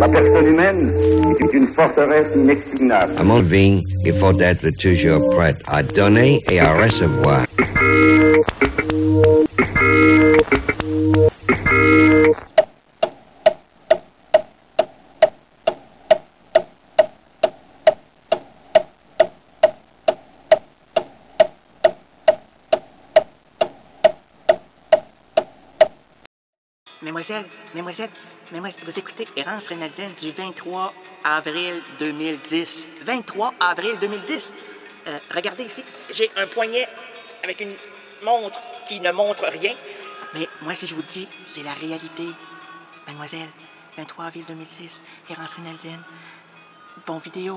La personne humaine est une forteresse inexpugnable. À mon vie, il faut être toujours prêt à donner et à recevoir. Mesdemoiselles, vous écoutez Errance Rénaldienne du 23 avril 2010. 23 avril 2010. Regardez ici, j'ai un poignet avec une montre qui ne montre rien. Mais moi, si je vous dis, c'est la réalité. Mademoiselle, 23 avril 2010, Errance Rénaldienne. Bon vidéo.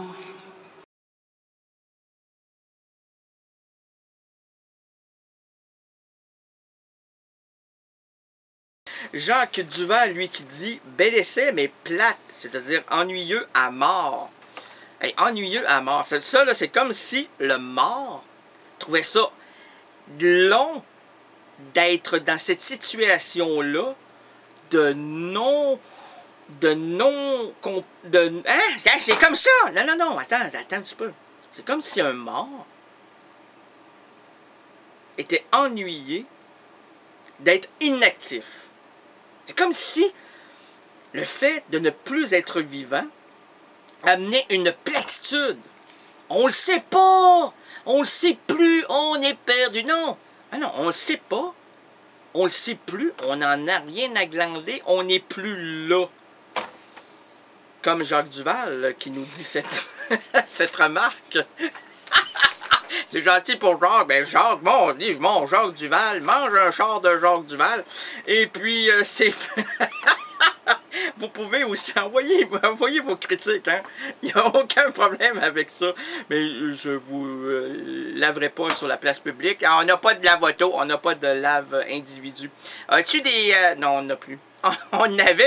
Jacques Duval, lui, qui dit « Bel essai, mais plate », c'est-à-dire ennuyeux à mort. Hey, ennuyeux à mort. Ça, là, c'est comme si le mort trouvait ça long d'être dans cette situation-là hein? C'est comme ça! Non, attends un petit peu. C'est comme si un mort était ennuyé d'être inactif. C'est comme si le fait de ne plus être vivant amenait une platitude. On le sait pas, on le sait plus, on est perdu. Non, on le sait pas, on le sait plus, on n'en a rien à glander, on n'est plus là. Comme Jacques Duval qui nous dit cette, cette remarque. C'est gentil pour Jacques. Ben Jacques, mon Jacques Duval, mange un char de Jacques Duval. Et puis, c'est... Vous pouvez aussi envoyer vos critiques. Hein? Il n'y a aucun problème avec ça. Mais je vous laverai pas sur la place publique. Alors, on n'a pas de lave-auto, on n'a pas de lave-individu. As-tu des... non, on n'a plus. On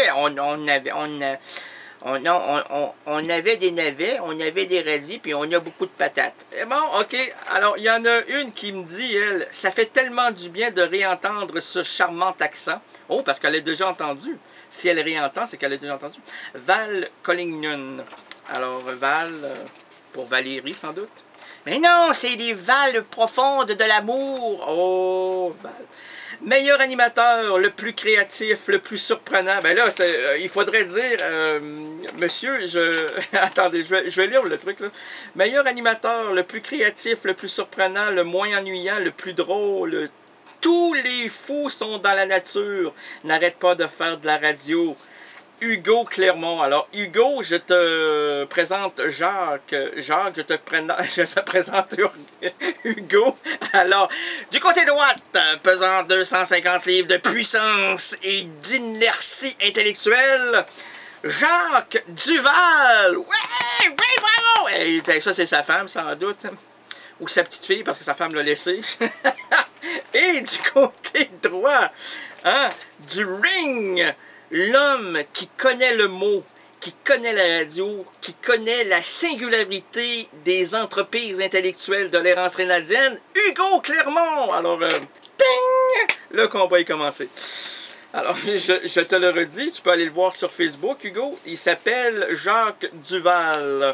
avait des navets, on avait des radis, puis on a beaucoup de patates. Et bon, OK. Alors, il y en a une qui me dit, elle, ça fait tellement du bien de réentendre ce charmant accent. Oh, parce qu'elle l'a déjà entendu. Si elle réentend, c'est qu'elle l'a déjà entendu. Val Collignon. Alors, Val, pour Valérie, sans doute. Mais non, c'est les Vals profondes de l'amour. Oh, Val. Meilleur animateur, le plus créatif, le plus surprenant. Ben là, il faudrait dire, monsieur, attendez, je vais lire le truc, là. Meilleur animateur, le plus créatif, le plus surprenant, le moins ennuyant, le plus drôle. Tous les fous sont dans la nature. N'arrête pas de faire de la radio. Hugo Clermont. Alors, Hugo, je te présente Jacques. Jacques, je te présente Hugo. Alors, du côté droite, pesant 250 livres de puissance et d'inertie intellectuelle, Jacques Duval. Ouais, bravo! Et ça, c'est sa femme, sans doute. Ou sa petite fille, parce que sa femme l'a laissé. Et du côté droit, hein, du ring, l'homme qui connaît le mot, qui connaît la radio, qui connaît la singularité des entreprises intellectuelles de l'Errance Rénaldienne, Hugo Clermont. Alors, ting! Le combat est commencé. Alors, je te le redis, tu peux aller le voir sur Facebook, Hugo. Il s'appelle Jacques Duval.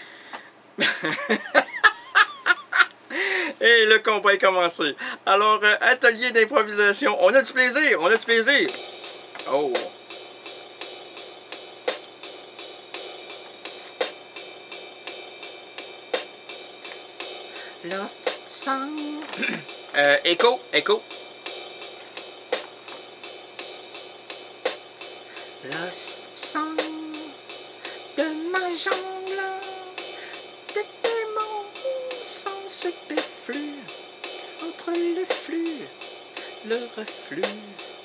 Et le combat est commencé. Alors, atelier d'improvisation. On a du plaisir, on a du plaisir. Oh. Le sang. Écho. Le sang de ma jambe, de démons sans superflu, entre le flux, le reflux.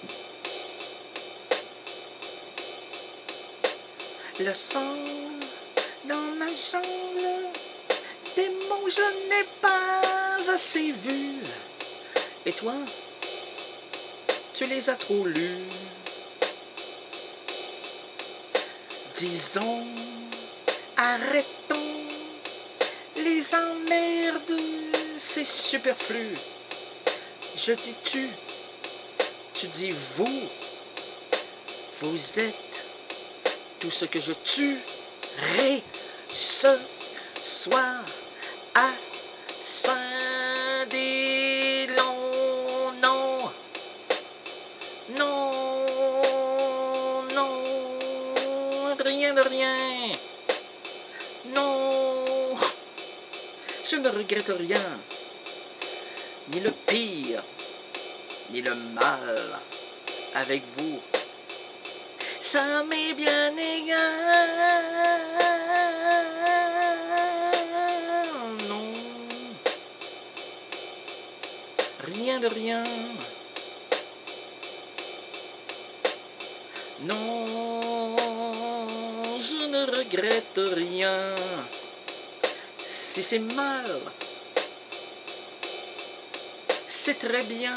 Le sang dans ma jambe, démons je n'ai pas assez vu. Et toi, tu les as trop lus. Disons, arrêtons les emmerdes, c'est superflu. Je dis tu dis vous êtes tout ce que je tuerai ce soir à Saint-Délon. Non, non, non, rien de rien. Non, je ne regrette rien, ni le pire, ni le mal avec vous. Ça m'est bien égal. Non, rien de rien. Non, je ne regrette rien. Si c'est mal, c'est très bien.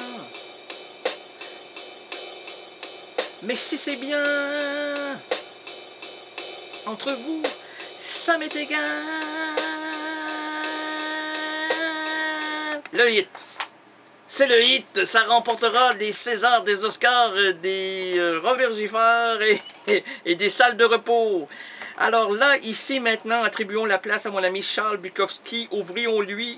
Mais si c'est bien, entre vous, ça m'est égal. Le hit. C'est le hit. Ça remportera des Césars, des Oscars, des Robert Giffard et des salles de repos. Alors là, ici, maintenant, attribuons la place à mon ami Charles Bukowski. Ouvrons-lui.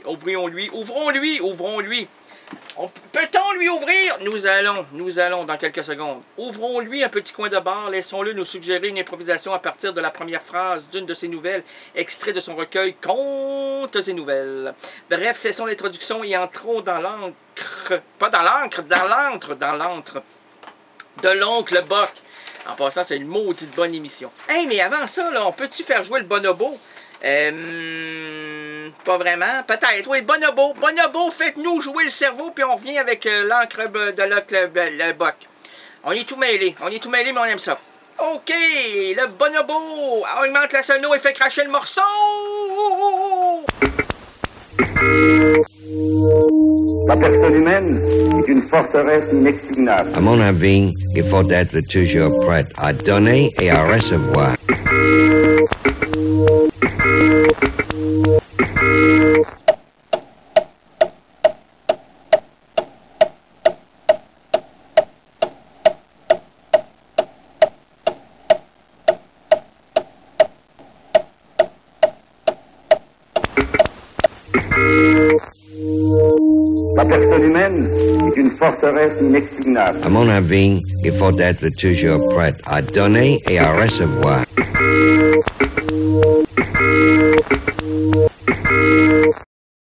Peut-on lui ouvrir? Nous allons dans quelques secondes. Ouvrons-lui un petit coin de bar, laissons-le nous suggérer une improvisation à partir de la première phrase d'une de ses nouvelles, extrait de son recueil Contes et Nouvelles. Bref, cessons l'introduction et entrons dans l'encre, pas dans l'encre, dans l'antre de l'oncle Bock. En passant, c'est une maudite bonne émission. Hey, mais avant ça, là, on peut-tu faire jouer le bonobo? Pas vraiment. Peut-être. Oui, bonobo. Bonobo, faites-nous jouer le cerveau, puis on revient avec l'encre de le Bock. On est tout mêlé, mais on aime ça. OK, le bonobo augmente la sono et fait cracher le morceau. La personne humaine est une forteresse inexpugnable. À mon avis, il faut être toujours prêt à donner et à recevoir. La personne humaine est une forteresse inexpugnable. À mon avis, il faut être toujours prêt à donner et à recevoir.